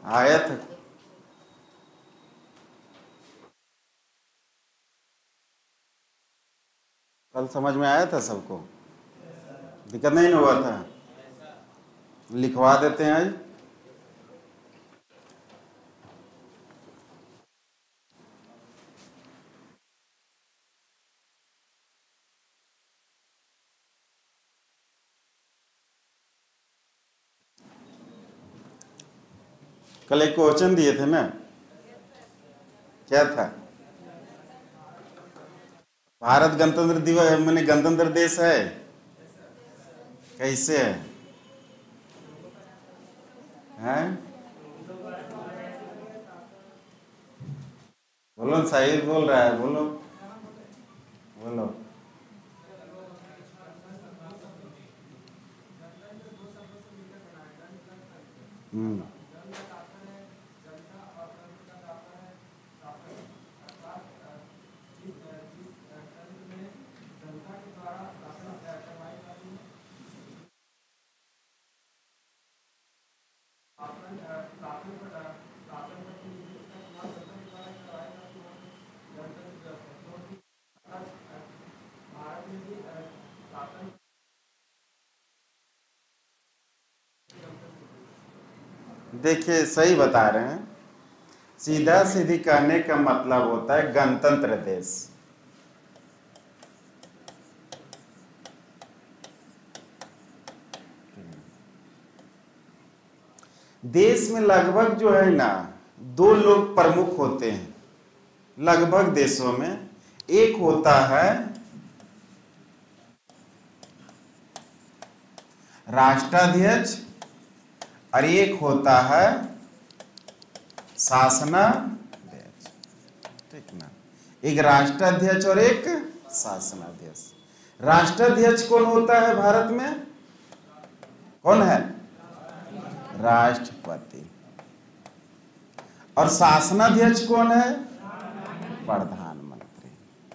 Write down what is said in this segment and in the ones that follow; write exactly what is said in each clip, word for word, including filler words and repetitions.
आया था। कल समझ में आया था सबको? दिक्कत नहीं हुआ था? लिखवा देते हैं आज। कल एक क्वेश्चन दिए थे ना, क्या था? भारत गणतंत्र दिवस मैंने गणतंत्र देश है, कैसे है? हैं? बोलो, सही बोल रहा है, बोलो बोलो। हम्म देखिए, सही बता रहे हैं। सीधा सीधी कहने का मतलब होता है गणतंत्र देश। देश में लगभग जो है ना, दो लोग प्रमुख होते हैं लगभग देशों में। एक होता है राष्ट्राध्यक्ष और एक होता है शासनाध्यक्ष, ठीक ना? एक राष्ट्राध्यक्ष और एक शासनाध्यक्ष। राष्ट्राध्यक्ष कौन होता है भारत में? कौन है? राष्ट्रपति। और शासनाध्यक्ष कौन है? प्रधानमंत्री,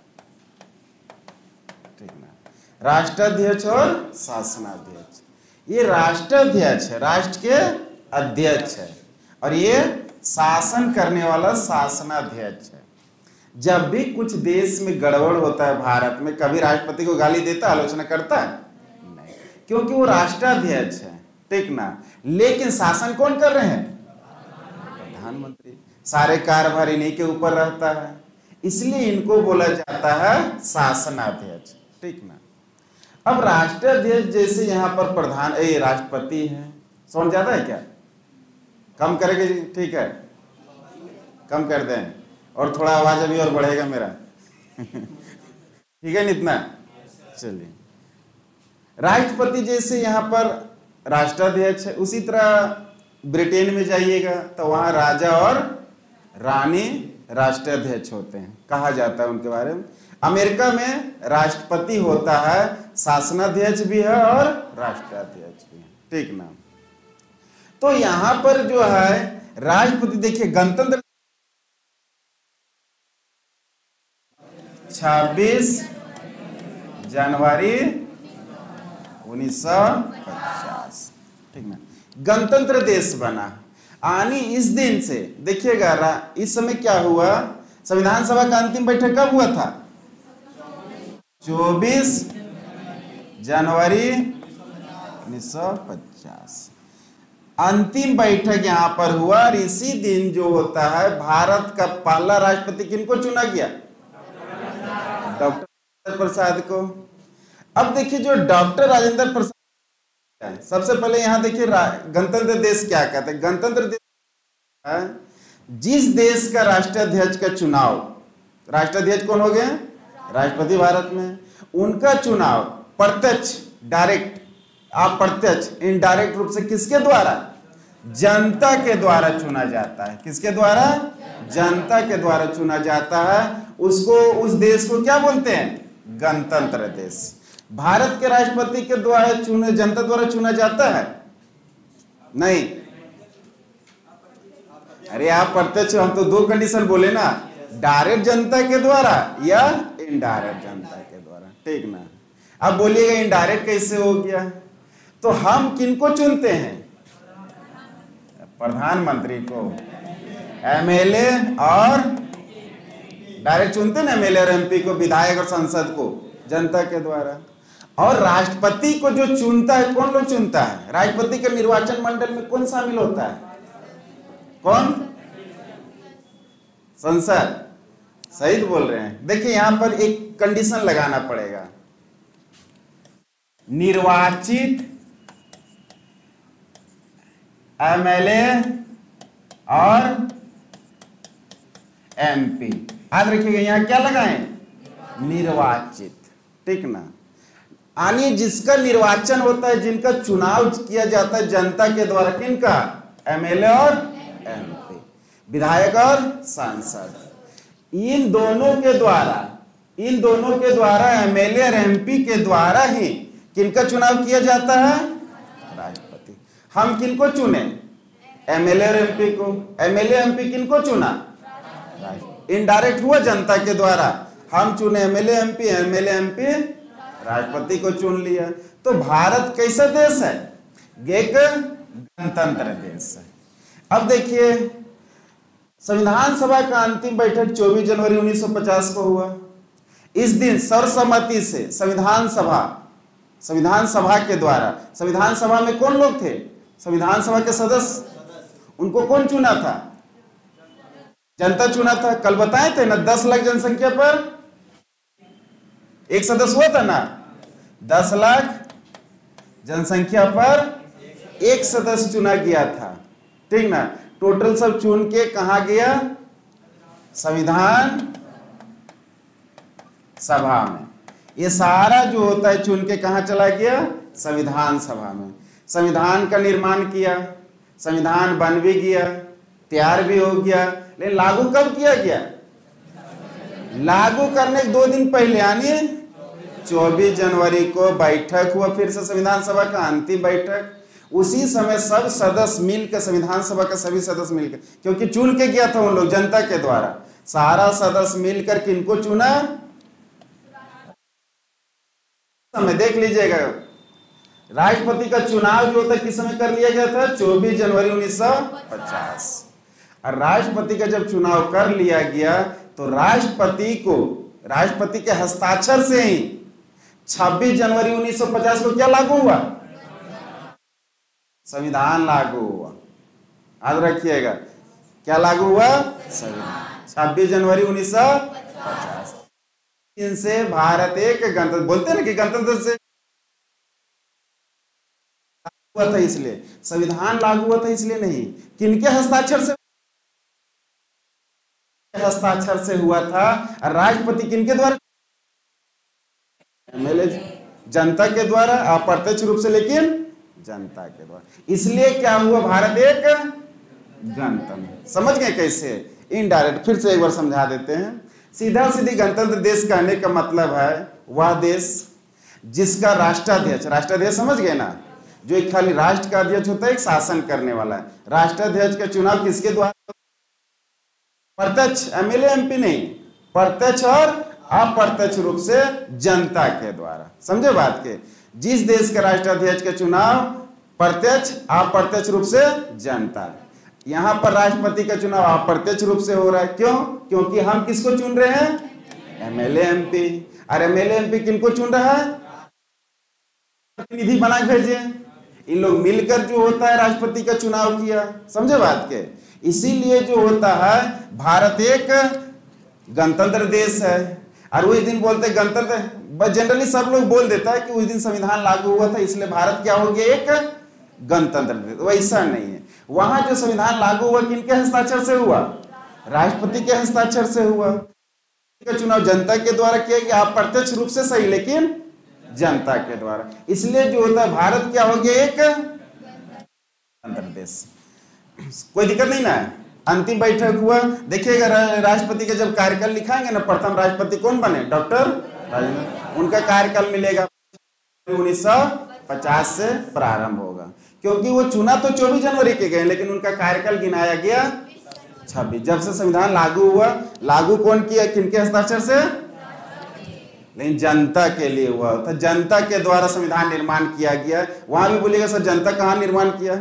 ठीक ना? राष्ट्राध्यक्ष और शासनाध्यक्ष। ये राष्ट्राध्यक्ष है, राष्ट्र के अध्यक्ष है, और ये शासन करने वाला शासनाध्यक्ष है। जब भी कुछ देश में गड़बड़ होता है भारत में, कभी राष्ट्रपति को गाली देता, आलोचना करता है? नहीं, क्योंकि वो राष्ट्राध्यक्ष है, ठीक ना? लेकिन शासन कौन कर रहे हैं? प्रधानमंत्री। सारे कार्यभार इन्हीं के ऊपर रहता है, इसलिए इनको बोला जाता है शासनाध्यक्ष, ठीक ना? अब राष्ट्राध्यक्ष जैसे यहाँ पर प्रधान ए राष्ट्रपति है। साउंड ज्यादा है क्या? कम करेंगे जी? ठीक है, कम कर दें, और थोड़ा आवाज अभी और बढ़ेगा मेरा। ठीक है ना? इतना चलिए। राष्ट्रपति जैसे यहाँ पर राष्ट्राध्यक्ष है, उसी तरह ब्रिटेन में जाइएगा तो वहां राजा और रानी राष्ट्राध्यक्ष होते हैं, कहा जाता है उनके बारे में। अमेरिका में राष्ट्रपति होता है, शासनाध्यक्ष भी है और राष्ट्राध्यक्ष भी है, ठीक ना? तो यहां पर जो है राष्ट्रपति, देखिए गणतंत्र छब्बीस जनवरी उन्नीस सौ पचास, ठीक ना? गणतंत्र देश बना। आनी इस दिन से देखिएगा, इस समय क्या हुआ? संविधान सभा का अंतिम बैठक कब हुआ था? चौबीस जनवरी उन्नीस सौ पचास अंतिम बैठक यहां पर हुआ। और इसी दिन जो होता है भारत का पहला राष्ट्रपति किनको चुना गया? डॉक्टर प्रसाद को। अब देखिए, जो डॉक्टर राजेंद्र प्रसाद, सबसे पहले यहां देखिए गणतंत्र देश क्या कहते हैं। गणतंत्र देश जिस देश का राष्ट्राध्यक्ष का चुनाव, राष्ट्राध्यक्ष कौन हो गए? राष्ट्रपति भारत में। उनका चुनाव प्रत्यक्ष, डायरेक्ट, अप्रत्यक्ष, इनडायरेक्ट रूप से किसके द्वारा? जनता के द्वारा चुना जाता है। किसके द्वारा? जनता के द्वारा चुना जाता है। उसको, उस देश को क्या बोलते हैं? गणतंत्र देश। भारत के राष्ट्रपति के द्वारा चुने, जनता द्वारा चुना जाता है? नहीं। अरे आप प्रत्यक्ष, हम तो दो कंडीशन बोले ना, डायरेक्ट जनता के द्वारा या इनडायरेक्ट जनता के द्वारा, ठीक ना? अब बोलिएगा इनडायरेक्ट कैसे हो गया? तो हम किनको चुनते हैं? प्रधानमंत्री को, एमएलए और डायरेक्ट चुनते ना एमएलए और एमपी को, विधायक और संसद को जनता के द्वारा। और राष्ट्रपति को जो चुनता है, कौन लोग चुनता है? राष्ट्रपति के निर्वाचन मंडल में कौन शामिल होता है? कौन? संसद। सही तो बोल रहे हैं। देखिए यहां पर एक कंडीशन लगाना पड़ेगा, निर्वाचित एमएलए और एमपी। याद रखिएगा यहां क्या लगाएं? निर्वाचित, ठीक ना। यानी जिसका निर्वाचन होता है, जिनका चुनाव किया जाता है जनता के द्वारा, किनका? एमएलए और एमपी, विधायक और सांसद। इन दोनों के द्वारा इन दोनों के द्वारा एमएलए और एमपी के द्वारा ही किनका चुनाव किया जाता है? राष्ट्रपति। हम किनको चुने? एमएलए और एमपी को। एमएलए एमपी किनको चुना? इनडायरेक्ट हुआ जनता के द्वारा। हम चुने एमएलए एमपी, एमएलए एमपी राष्ट्रपति को चुन लिया। तो भारत कैसा देश है? एक गणतंत्र देश है। अब देखिए संविधान सभा का अंतिम बैठक चौबीस जनवरी उन्नीस सौ पचास को हुआ। इस दिन सर्वसम्मति से संविधान सभा संविधान सभा के द्वारा, संविधान सभा में कौन लोग थे? संविधान सभा के सदस्य। उनको कौन चुना था? जनता चुना था। कल बताए थे ना, दस लाख जनसंख्या पर एक सदस्य हुआ था ना। दस लाख जनसंख्या पर एक सदस्य चुना गया था, ठीक ना। टोटल सब चुन के कहां गया? संविधान सभा में। ये सारा जो होता है चुन के कहां चला गया? संविधान सभा में। संविधान का निर्माण किया, संविधान बन भी गया, तैयार भी हो गया, लेकिन लागू कब किया गया? लागू करने के दो दिन पहले यानी चौबीस जनवरी को बैठक हुआ, फिर से संविधान सभा का अंतिम बैठक। उसी समय सब सदस्य मिलकर, संविधान सभा के सभी सदस्य मिलकर, क्योंकि चुन के गया था उन लोग जनता के द्वारा, सारा सदस्य मिलकर किनको चुना? समय देख लीजिएगा, राष्ट्रपति का चुनाव जो होता है किस समय कर लिया गया था? चौबीस जनवरी उन्नीस सौ पचास। और राष्ट्रपति का जब चुनाव कर लिया गया तो राष्ट्रपति को राष्ट्रपति के हस्ताक्षर से ही छब्बीस जनवरी उन्नीस सौ पचास को क्या लागू हुआ? संविधान लागू हुआ। याद रखिएगा, क्या लागू हुआ? संविधान। छब्बीस जनवरी उन्नीस सौ पचास। इनसे भारत एक गणतंत्र, बोलते हैं ना कि गणतंत्र से हुआ था, इसलिए संविधान लागू हुआ था, इसलिए नहीं। किनके हस्ताक्षर से? हस्ताक्षर से हुआ था। राष्ट्रपति किनके द्वारा? एमएलए जनता के द्वारा, अप्रत्यक्ष रूप से लेकिन जनता के द्वारा। इसलिए क्या हुआ? भारत एक गणतंत्र। समझ गए कैसे? इनडायरेक्ट फिर से एक बार समझा देते हैं। सीधा सीधी गणतंत्र देश कहने का मतलब है वह देश जिसका राष्ट्राध्यक्ष, राष्ट्राध्यक्ष समझ गए ना, जो एक खाली राष्ट्र का अध्यक्ष होता है, एक शासन करने वाला है। राष्ट्राध्यक्ष का चुनाव किसके द्वारा? प्रत्यक्ष, एमएलए एमपी नहीं, प्रत्यक्ष और अप्रत्यक्ष रूप से जनता के द्वारा। समझे बात के? जिस देश के राष्ट्राध्यक्ष का चुनाव प्रत्यक्ष अप्रत्यक्ष रूप से जनता। यहां पर राष्ट्रपति का चुनाव अप्रत्यक्ष रूप से हो रहा है। क्यों? क्योंकि हम किसको चुन रहे हैं? MLA MP. और एमएलए एमपी किनको चुन रहा है? प्रतिनिधि बना भेजे। इन लोग मिलकर जो होता है राष्ट्रपति का चुनाव किया। समझे बात के? इसीलिए जो होता है भारत एक गणतंत्र देश है। और उस दिन बोलते गणतंत्र, बस जनरली सब लोग बोल देता है कि उस दिन संविधान लागू हुआ था, इसलिए भारत क्या हो गया? एक गणतंत्र देश। वैसा नहीं है। वहां जो संविधान लागू हुआ किनके हस्ताक्षर से हुआ? राष्ट्रपति के हस्ताक्षर से हुआ। का चुनाव जनता के द्वारा किया गया, अप्रत्यक्ष रूप से सही, लेकिन जनता के द्वारा। इसलिए जो होता है भारत क्या हो गया? एक गणतंत्र देश। कोई दिक्कत नहीं ना है? अंतिम बैठक हुआ। देखिएगा राष्ट्रपति का जब कार्यकाल लिखाएंगे ना, प्रथम राष्ट्रपति कौन बने? डॉक्टर राजेंद्र। उनका कार्यकाल मिलेगा उन्नीस सौ पचास से प्रारंभ होगा, क्योंकि वो चुना तो चौबीस जनवरी के गए, लेकिन उनका कार्यकाल गिनाया गया छब्बीस। जब से संविधान लागू हुआ, लागू कौन किया? किनके हस्ताक्षर से? लेकिन जनता के लिए हुआ था। जनता के द्वारा संविधान निर्माण किया गया। वहां भी बोलिएगा सर जनता कहां निर्माण किया?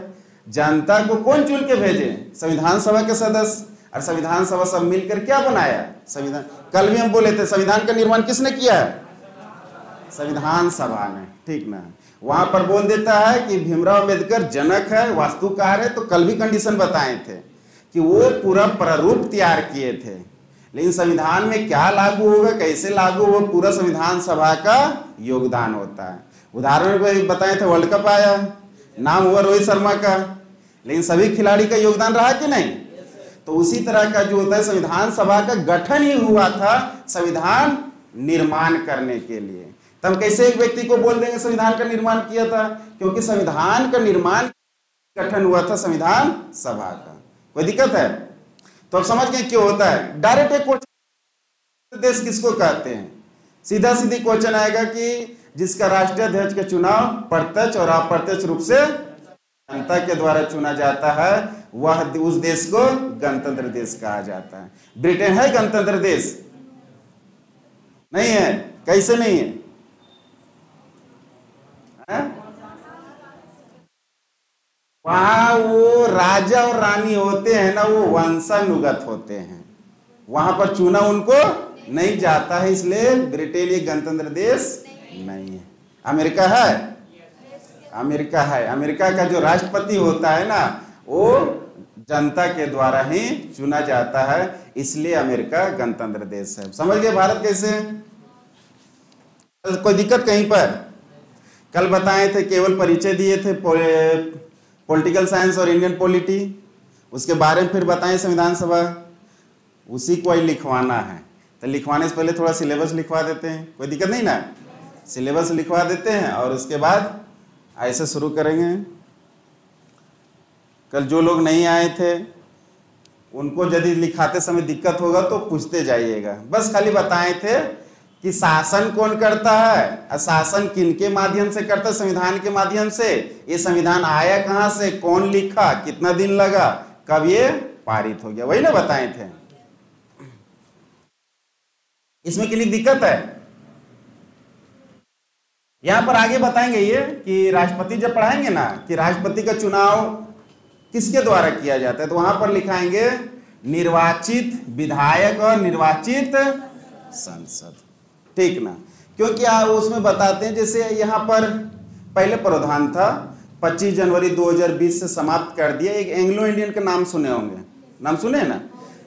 जनता को कौन चुन के भेजे? संविधान सभा के सदस्य। और संविधान सभा सब मिलकर क्या बनाया? संविधान। कल भी हम बोले थे संविधान का निर्माण किसने किया है? संविधान सभा ने, ठीक ना। वहां पर बोल देता है कि भीमराव अंबेडकर जनक है, वास्तुकार है। तो कल भी कंडीशन बताए थे कि वो पूरा प्रारूप तैयार किए थे, लेकिन संविधान में क्या लागू होगा, कैसे लागू होगा, पूरा संविधान सभा का योगदान होता है। उदाहरण भी बताए थे, वर्ल्ड कप आया, नाम हुआ रोहित शर्मा का, लेकिन सभी खिलाड़ी का योगदान रहा कि नहीं? तो उसी तरह का जो होता है, संविधान सभा का गठन ही हुआ था संविधान निर्माण करने के लिए। तब कैसे एक व्यक्ति को बोल देंगे संविधान का निर्माण किया था? क्योंकि संविधान का निर्माण गठन हुआ था संविधान सभा का। कोई दिक्कत है? तो अब समझ गए क्यों होता है। डायरेक्ट एक क्वेश्चन, देश किसको कहते हैं? सीधा सीधी क्वेश्चन आएगा कि जिसका राष्ट्रीय अध्यक्ष का चुनाव प्रत्यक्ष और अप्रत्यक्ष रूप से जनता के द्वारा चुना जाता है, वह उस देश को गणतंत्र देश कहा जाता है। ब्रिटेन है गणतंत्र देश? नहीं है। कैसे नहीं है? है? वहां वो राजा और रानी होते हैं ना, वो वंशानुगत होते हैं, वहां पर चुना उनको नहीं जाता है, इसलिए ब्रिटेन एक गणतंत्र देश नहीं है। अमेरिका है? अमेरिका है। अमेरिका का जो राष्ट्रपति होता है ना, वो जनता के द्वारा ही चुना जाता है, इसलिए अमेरिका गणतंत्र देश है। समझ गए भारत कैसे? कोई दिक्कत कहीं पर? कल बताए थे, केवल परिचय दिए थे पॉलिटिकल साइंस और इंडियन पॉलिटी, उसके बारे में फिर बताएं संविधान सभा, उसी को ही लिखवाना है। तो लिखवाने से पहले थोड़ा सिलेबस लिखवा देते हैं, कोई दिक्कत नहीं ना। सिलेबस लिखवा देते हैं और उसके बाद ऐसे शुरू करेंगे। कल जो लोग नहीं आए थे उनको यदि लिखाते समय दिक्कत होगा तो पूछते जाइएगा। बस खाली बताए थे कि शासन कौन करता है, शासन किनके माध्यम से करता है? संविधान के माध्यम से। ये संविधान आया कहां से, कौन लिखा, कितना दिन लगा, कब ये पारित हो गया, वही ना बताए थे। इसमें कितनी दिक्कत है? यहां पर आगे बताएंगे ये कि राष्ट्रपति जब पढ़ाएंगे ना कि राष्ट्रपति का चुनाव किसके द्वारा किया जाता है, तो वहां पर लिखाएंगे निर्वाचित विधायक और निर्वाचित संसद, ठीक ना। क्योंकि आप उसमें बताते हैं, जैसे यहाँ पर पहले प्रावधान था पच्चीस जनवरी दो हज़ार बीस से समाप्त कर दिया। एक एंग्लो इंडियन का नाम सुने होंगे, नाम सुने ना।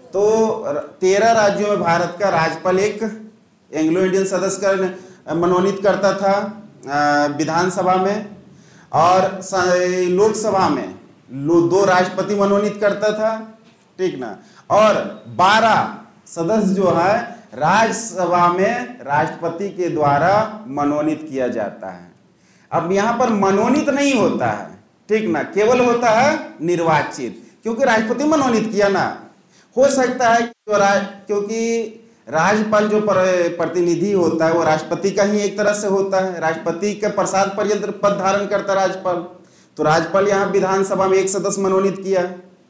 तो तेरह राज्यों में भारत का राज्यपाल एक एंग्लो इंडियन सदस्य का मनोनीत करता था विधानसभा में, और लोकसभा में दो राष्ट्रपति मनोनीत करता था, ठीक ना। और बारह सदस्य जो है राज्यसभा में राष्ट्रपति के द्वारा मनोनीत किया जाता है। अब यहां पर मनोनीत नहीं होता है, ठीक ना, केवल होता है निर्वाचित, क्योंकि राष्ट्रपति मनोनीत किया ना। हो सकता है क्योंकि राज्यपाल जो प्रतिनिधि होता है वो राष्ट्रपति का ही एक तरह से होता है, राष्ट्रपति के प्रसाद पर्यंत पद धारण करता है राज्यपाल। तो राज्यपाल यहाँ विधानसभा में एक सदस्य मनोनीत किया,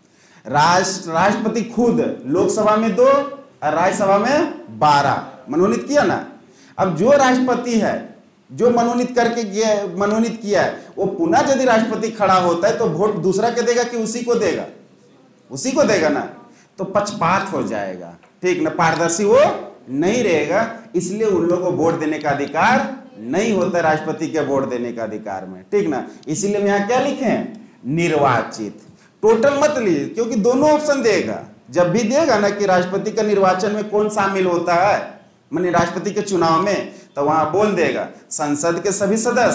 राष्ट्र राष्ट्रपति खुद लोकसभा में दो और राज्यसभा में बारह मनोनीत किया ना। अब जो राष्ट्रपति है जो मनोनीत करके गया मनोनीत किया है, वो पुनः यदि राष्ट्रपति खड़ा होता है तो वोट दूसरा के देगा कि उसी को देगा? उसी को देगा ना। तो पक्षपात हो जाएगा, ठीक ना, पारदर्शी वो नहीं रहेगा। इसलिए उन लोगों को वोट देने का अधिकार नहीं होता राष्ट्रपति के वोट देने का अधिकार में, ठीक ना। इसीलिए हम यहाँ क्या लिखे हैं? निर्वाचित। टोटल मत लीजिए, क्योंकि दोनों ऑप्शन देगा। जब भी देगा ना कि राष्ट्रपति का निर्वाचन में कौन शामिल होता है, माने राष्ट्रपति के चुनाव में, तो वहां बोल देगा संसद के सभी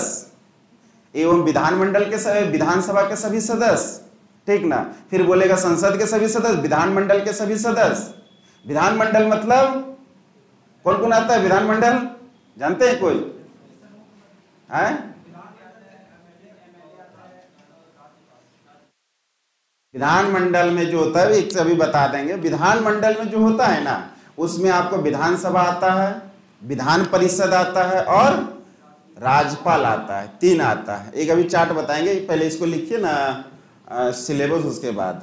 सदस्य एवं विधानमंडल के सभी विधानसभा के सभी सदस्य, ठीक ना। फिर बोलेगा संसद के सभी सदस्य, विधानमंडल के सभी सदस्य। विधानमंडल मतलब कौन कौन आता है विधानमंडल, जानते हैं कोई? है विधानमंडल में जो होता है एक से अभी बता देंगे। विधानमंडल में जो होता है ना, उसमें आपको विधानसभा आता है, विधान परिषद आता है और राज्यपाल आता है, तीन आता है। एक अभी चार्ट बताएंगे, पहले इसको लिखिए ना सिलेबस, उसके बाद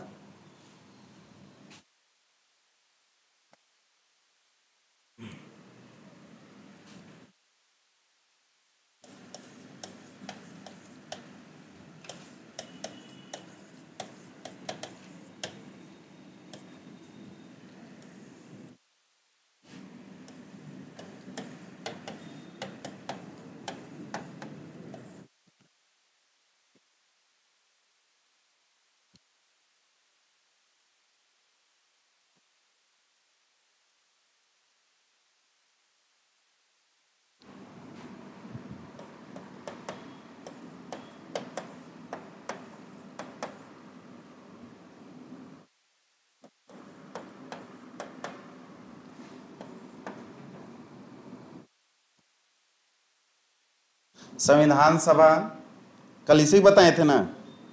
संविधान सभा कल इसे बताए थे ना।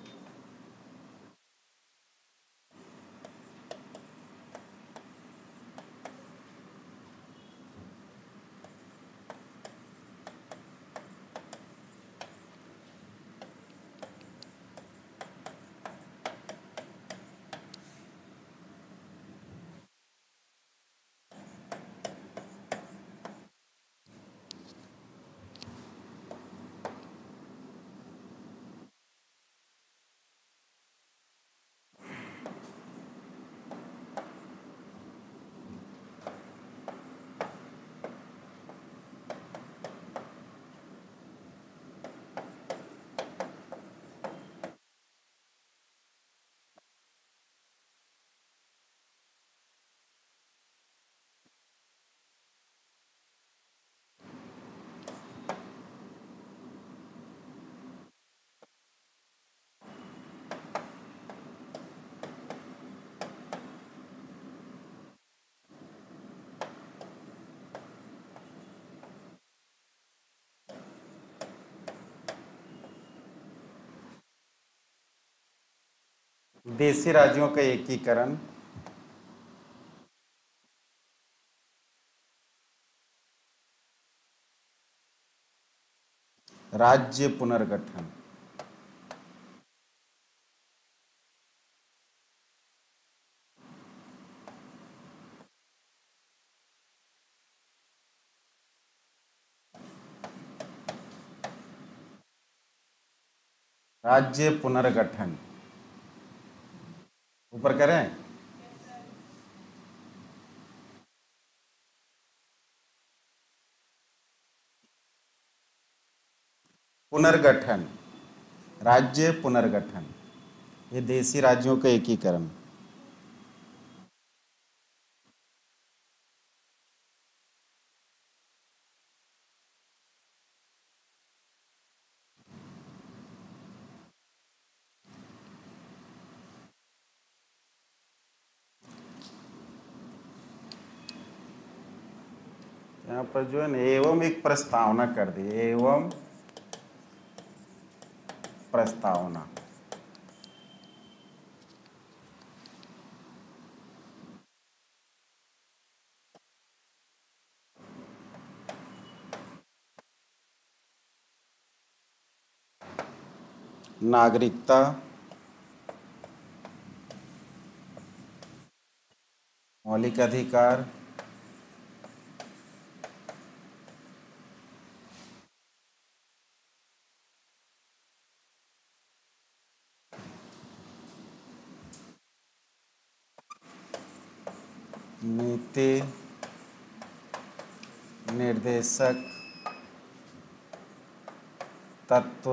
देशी राज्यों का एकीकरण, राज्य पुनर्गठन, राज्य पुनर्गठन ऊपर करें। पुनर्गठन, राज्य पुनर्गठन, ये देशी राज्यों का एकीकरण। यहाँ पर जो है ना एवं एक प्रस्तावना कर दी, एवं प्रस्तावना। नागरिकता, मौलिक अधिकार, नीति निर्देशक तत्व,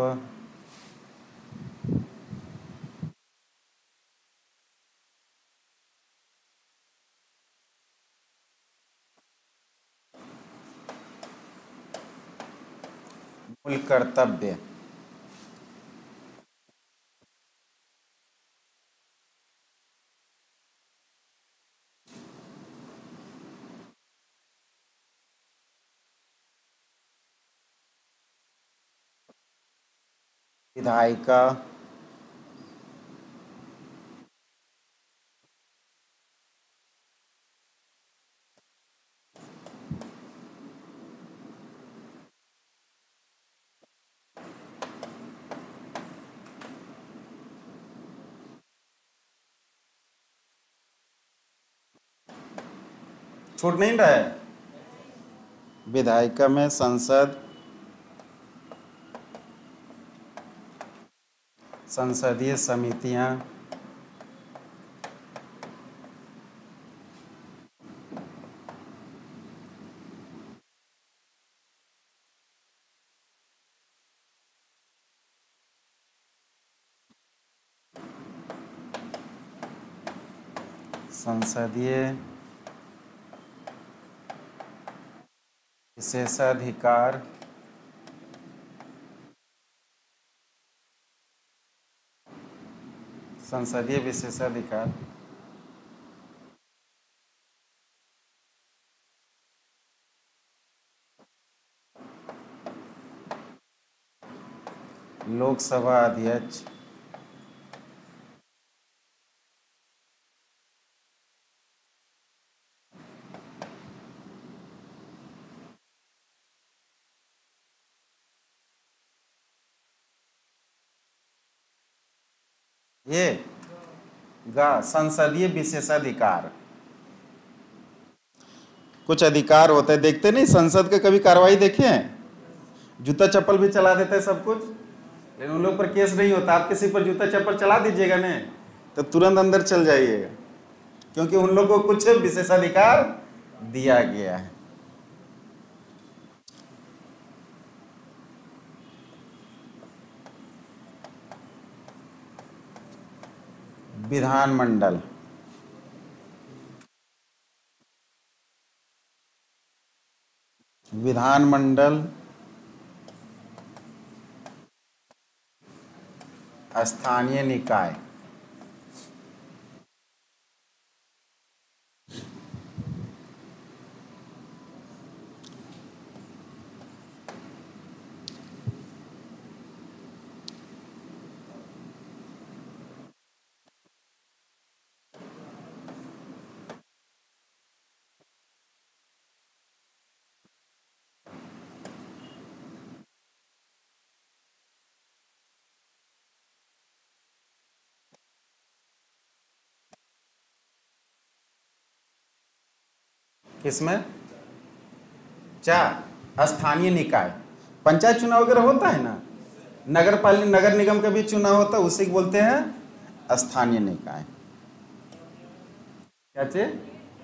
मूल कर्तव्य, विधायिका, छूट नहीं रहा है। विधायिका में संसद, संसदीय समितियां, संसदीय विशेषाधिकार, संसदीय विशेषाधिकार, लोकसभा अध्यक्ष, ये गा संसदीय विशेषाधिकार। कुछ अधिकार होते हैं, देखते नहीं संसद के कभी कार्रवाई देखे हैं? जूता चप्पल भी चला देते हैं सब कुछ, लेकिन उन लोग पर केस नहीं होता। आप किसी पर जूता चप्पल चला दीजिएगा ना तो तुरंत अंदर चल जाइएगा, क्योंकि उन लोग को कुछ विशेषाधिकार दिया गया है। विधानमंडल, विधानमंडल स्थानीय निकाय, किसमें? चार स्थानीय निकाय, पंचायत चुनाव वगैरह होता है ना, नगर पालिका नगर निगम का भी चुनाव होता है, उसे बोलते हैं स्थानीय निकाय। क्या चीज?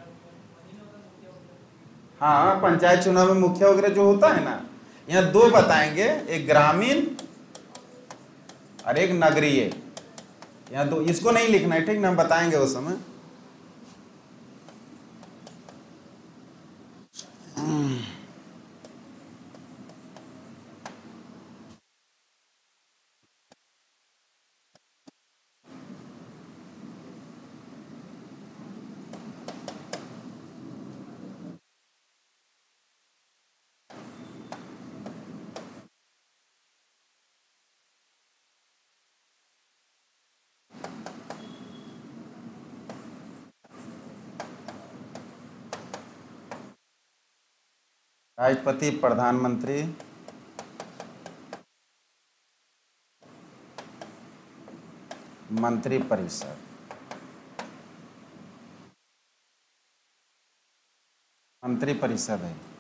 हाँ, पंचायत चुनाव में मुखिया वगैरह जो होता है ना, यहाँ दो बताएंगे, एक ग्रामीण और एक नगरीय। यहाँ दो, इसको नहीं लिखना है, ठीक ना, हम बताएंगे उस समय। राष्ट्रपति, प्रधानमंत्री, मंत्रिपरिषद, मंत्रिपरिषद है।